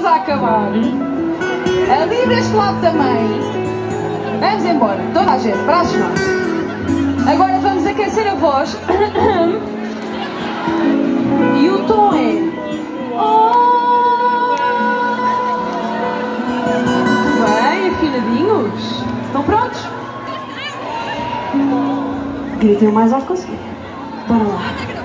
a acabar. Ali deste lado também. Vamos embora. Toda a gente, braços nós. Agora vamos aquecer a voz. E o tom é... Muito bem, afinadinhos. Estão prontos? Gritem o mais alto que conseguirem. Bora lá.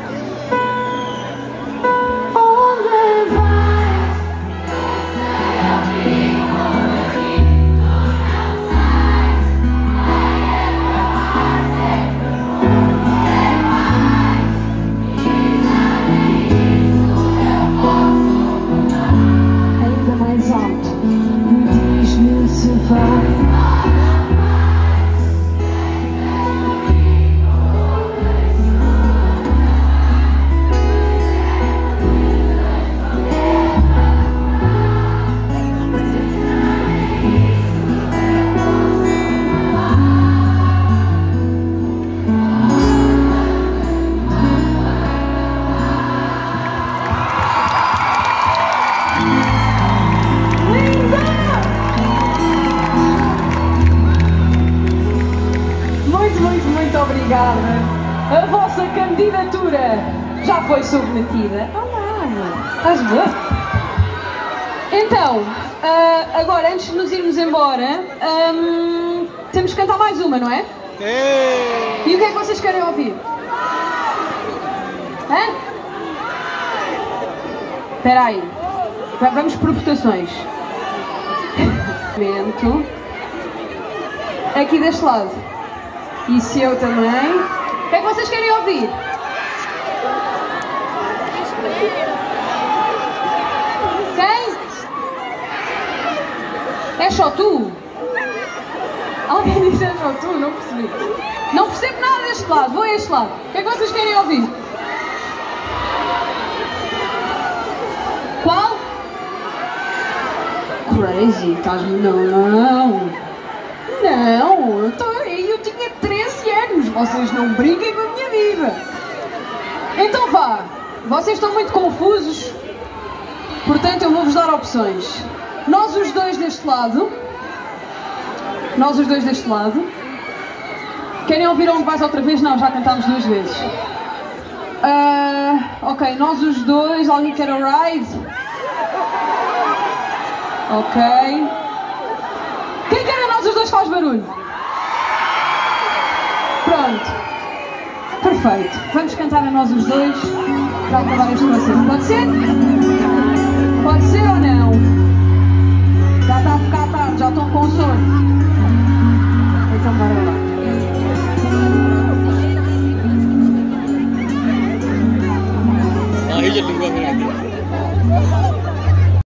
Muito obrigada. A vossa candidatura já foi submetida. Olá, estás bem? Então, agora, antes de nos irmos embora, temos que cantar mais uma, não é? E o que é que vocês querem ouvir? Hã? Espera aí. Vamos por votações. Aqui deste lado. E se eu também. O que é que vocês querem ouvir? Quem? É só tu? Alguém disse é só tu? Não percebi. Não percebo nada deste lado. Vou a este lado. O que é que vocês querem ouvir? Qual? Crazy. Estás-me... Não, eu tinha 13 anos, vocês não brinquem com a minha vida. Então vá, vocês estão muito confusos, portanto eu vou-vos dar opções. Nós os dois deste lado. Querem ouvir Onde Vais Outra Vez? Não, já cantámos 2 vezes. Ok, nós os dois, alguém quer o Ride? Ok. Quem quer a nós os dois faz barulho? Pronto. Perfeito. Vamos cantar a nós os dois para acabar este concerto. Pode ser? Pode ser ou não? Já está a ficar tarde, já estão com sono. Então bora lá. Aí já ligou a minha.